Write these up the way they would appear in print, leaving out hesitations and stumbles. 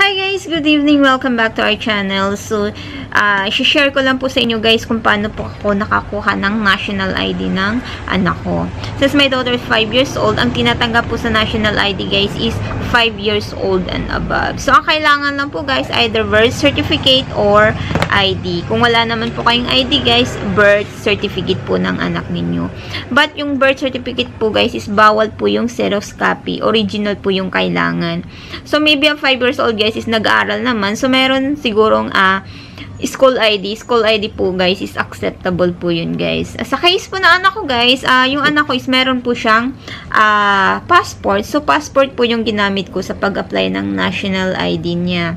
Hi guys! Good evening! Welcome back to our channel. So, share ko lang po sa inyo guys kung paano po ako nakakuha ng national ID ng anak ko. Since my daughter is 5 years old, ang tinatanggap po sa national ID guys is 5 years old and above. So, ang kailangan lang po guys, either birth certificate or ID. Kung wala naman po kayong ID guys, birth certificate po ng anak ninyo. But yung birth certificate po guys is bawal po yung Xerox copy. Original po yung kailangan. So, maybe ang 5 years old guys is nag-aaral naman. So, meron sigurong school ID. School ID po guys is acceptable po yun guys. Sa case po na anak ko guys, yung anak ko is meron po siyang passport. So, passport po yung ginamit ko sa pag-apply ng national ID niya.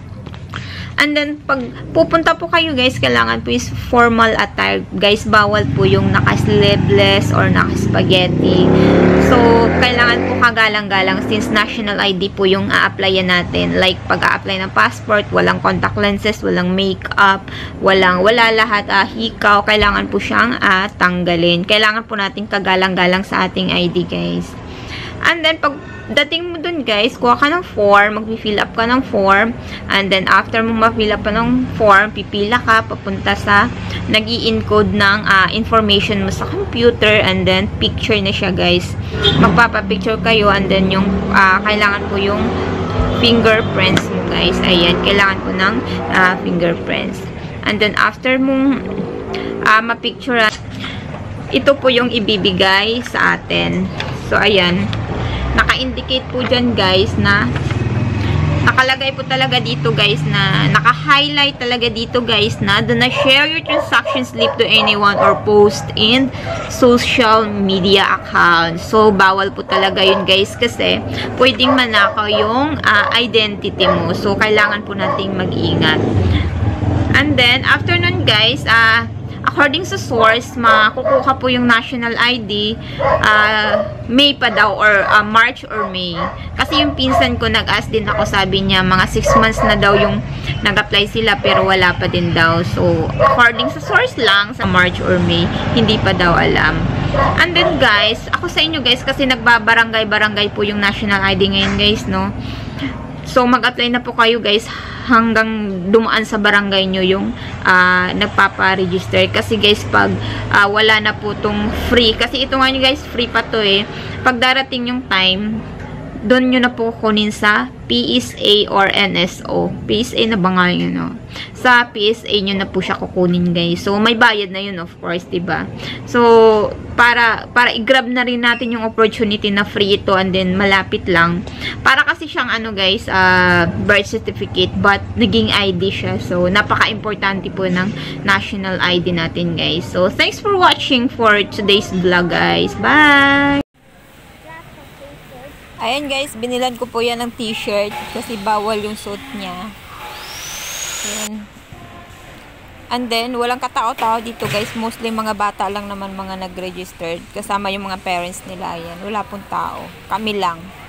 And then, pag pupunta po kayo guys, kailangan po is formal attire. Guys, bawal po yung naka-sleeveless or naka-spaghetti. So, kailangan po kagalang-galang since national ID po yung a-applyan natin. Like, pag a-apply ng passport, walang contact lenses, walang makeup, wala lahat, hikaw. Kailangan po siyang tanggalin. Kailangan po natin kagalang-galang sa ating ID guys. And then, pag dating mo dun guys, kuha ka ng form, mag-fill up ka ng form, and then after mo ma-fill up ka ng form, pipila ka, papunta sa nag-i-encode ng information mo sa computer, and then picture na siya guys. Magpapapicture kayo, and then yung kailangan po yung fingerprints mo guys. Ayan, kailangan po ng fingerprints. And then after mong ma-picture, ito po yung ibibigay sa atin. So, ayan. Naka-indicate po dyan guys na nakalagay po talaga dito guys na naka-highlight talaga dito guys na do not share your transaction slip to anyone or post in social media account. So, bawal po talaga yun guys kasi pwedeng manakaw yung identity mo. So, kailangan po nating mag-iingat. And then, after nun guys, according sa source, makukuha po yung national ID May pa daw or March or May. Kasi yung pinsan ko nag-ask din ako, sabi niya mga 6 months na daw yung nag-apply sila pero wala pa din daw. So, according sa source lang, sa March or May, hindi pa daw alam. And then guys, ako sa inyo guys, kasi nagbabarangay-barangay po yung national ID ngayon guys, no? So, mag-apply na po kayo guys hanggang dumaan sa barangay nyo yung nagpapa-register. Kasi guys, pag wala na po itong free, kasi ito nga nyo guys, free pa to eh. Pag darating yung time, doon nyo na po kunin sa PSA or NSO. PSA na ba nga yun, no? Sa PSA nyo na po siya kukunin, guys. So, may bayad na yun, of course, diba? So, para i-grab na rin natin yung opportunity na free ito and then malapit lang. Para kasi siyang, guys, birth certificate, but naging ID siya. So, napaka-importante po ng national ID natin, guys. So, thanks for watching for today's vlog, guys. Bye! Ayan guys, binilan ko po yan ng t-shirt kasi bawal yung suit niya. Ayan. And then, walang katao-tao dito guys. Mostly mga bata lang naman mga nag-registered. Kasama yung mga parents nila. Ayan, wala pong tao. Kami lang.